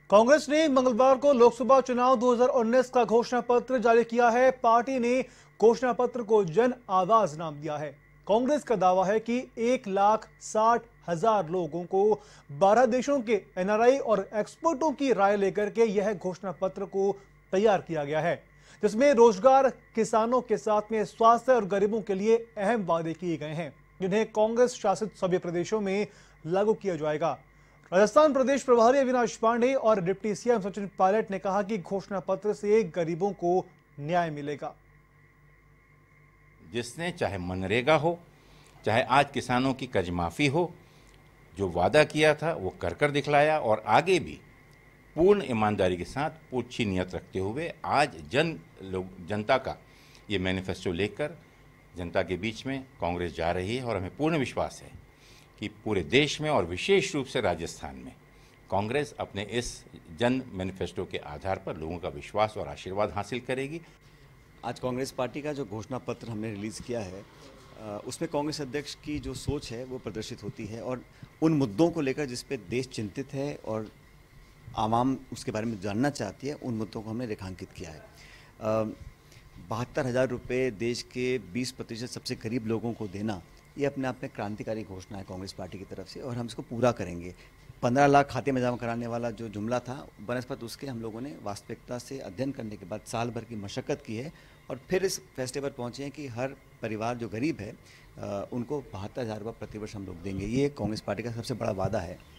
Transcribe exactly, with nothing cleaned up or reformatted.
कांग्रेस ने मंगलवार को लोकसभा चुनाव दो हज़ार उन्नीस का घोषणा पत्र जारी किया है। पार्टी ने घोषणा पत्र को जन आवाज नाम दिया है। कांग्रेस का दावा है कि एक लाख साठ हजार लोगों को बारह देशों के एनआरआई और एक्सपर्टों की राय लेकर के यह घोषणा पत्र को तैयार किया गया है, जिसमें रोजगार, किसानों के साथ में स्वास्थ्य और गरीबों के लिए अहम वादे किए गए हैं, जिन्हें कांग्रेस शासित सभी प्रदेशों में लागू किया जाएगा। राजस्थान प्रदेश प्रभारी अविनाश पांडे और डिप्टी सीएम सचिन पायलट ने कहा कि घोषणा पत्र से गरीबों को न्याय मिलेगा। जिसने चाहे मनरेगा हो, चाहे आज किसानों की कर्ज माफी हो, जो वादा किया था वो कर कर दिखलाया और आगे भी पूर्ण ईमानदारी के साथ पूछी नियत रखते हुए आज जन लोग जनता का ये मैनिफेस्टो लेकर जनता के बीच में कांग्रेस जा रही है। और हमें पूर्ण विश्वास है कि पूरे देश में और विशेष रूप से राजस्थान में कांग्रेस अपने इस जन मैनिफेस्टो के आधार पर लोगों का विश्वास और आशीर्वाद हासिल करेगी। आज कांग्रेस पार्टी का जो घोषणा पत्र हमने रिलीज़ किया है, उसमें कांग्रेस अध्यक्ष की जो सोच है वो प्रदर्शित होती है और उन मुद्दों को लेकर जिस पे देश चिंतित है और आवाम उसके बारे में जानना चाहती है, उन मुद्दों को हमने रेखांकित किया है। बहत्तर हज़ार रुपये देश के बीस प्रतिशत सबसे गरीब लोगों को देना, ये अपने आप में क्रांतिकारी घोषणा है कांग्रेस पार्टी की तरफ से और हम इसको पूरा करेंगे। पंद्रह लाख खाते में जमा कराने वाला जो जुमला था, बनस्पत उसके हम लोगों ने वास्तविकता से अध्ययन करने के बाद साल भर की मशक्क़त की है और फिर इस फैसले पर पहुँचे हैं कि हर परिवार जो गरीब है उनको बहत्तर हज़ार रुपये प्रतिवर्ष हम लोग देंगे। ये कांग्रेस पार्टी का सबसे बड़ा वादा है।